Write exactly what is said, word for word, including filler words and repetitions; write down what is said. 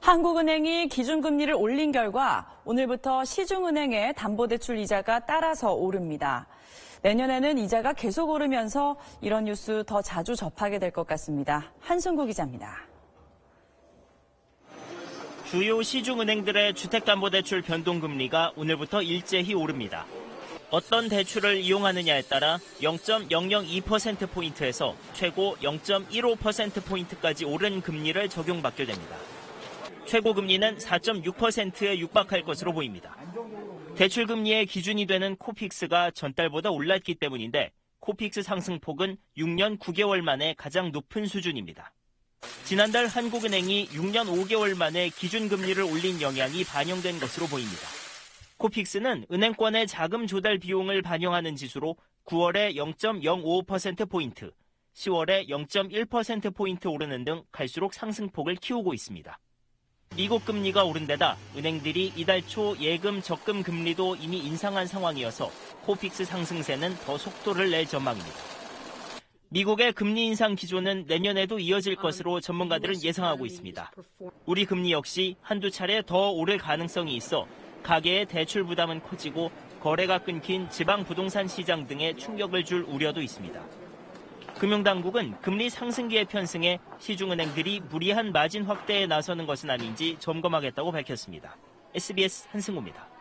한국은행이 기준금리를 올린 결과 오늘부터 시중은행의 담보대출 이자가 따라서 오릅니다. 내년에는 이자가 계속 오르면서 이런 뉴스 더 자주 접하게 될 것 같습니다. 한승구 기자입니다. 주요 시중은행들의 주택담보대출 변동금리가 오늘부터 일제히 오릅니다. 어떤 대출을 이용하느냐에 따라 영 점 영영이 퍼센트포인트에서 최고 영 점 일오 퍼센트포인트까지 오른 금리를 적용받게 됩니다. 최고 금리는 사 점 육 퍼센트에 육박할 것으로 보입니다. 대출금리의 기준이 되는 코픽스가 전달보다 올랐기 때문인데 코픽스 상승폭은 육 년 구 개월 만에 가장 높은 수준입니다. 지난달 한국은행이 육 년 오 개월 만에 기준금리를 올린 영향이 반영된 것으로 보입니다. 코픽스는 은행권의 자금 조달 비용을 반영하는 지수로 구월에 영 점 영오 퍼센트포인트, 시월에 영 점 일 퍼센트포인트 오르는 등 갈수록 상승폭을 키우고 있습니다. 미국 금리가 오른 데다 은행들이 이달 초 예금 적금 금리도 이미 인상한 상황이어서 코픽스 상승세는 더 속도를 낼 전망입니다. 미국의 금리 인상 기조는 내년에도 이어질 것으로 전문가들은 예상하고 있습니다. 우리 금리 역시 한두 차례 더 오를 가능성이 있어 가계의 대출 부담은 커지고 거래가 끊긴 지방 부동산 시장 등에 충격을 줄 우려도 있습니다. 금융당국은 금리 상승기에 편승해 시중은행들이 무리한 마진 확대에 나서는 것은 아닌지 점검하겠다고 밝혔습니다. 에스비에스 한승우입니다.